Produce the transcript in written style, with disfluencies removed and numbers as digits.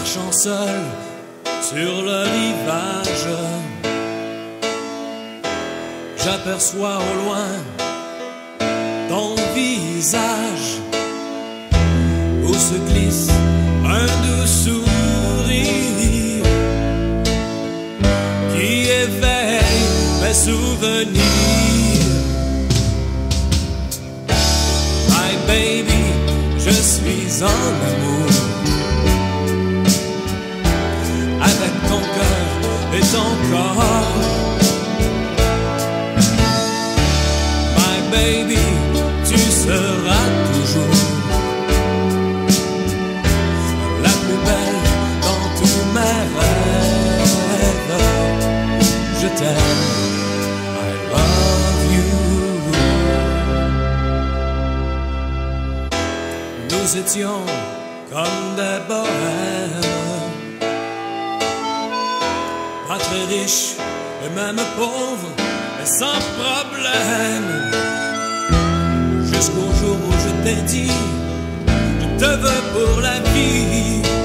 marchant seul sur le rivage, j'aperçois au loin ton visage où se glisse un doux sourire qui éveille mes souvenirs. My baby, je suis en amour avec ton cœur et ton corps. My baby, tu seras toujours la plus belle dans tous mes rêves. Je t'aime, I love you. Nous étions comme des bohèmes, pas très riches et même pauvres, mais sans problème. Jusqu'au jour où je t'ai dit, je te veux pour la vie.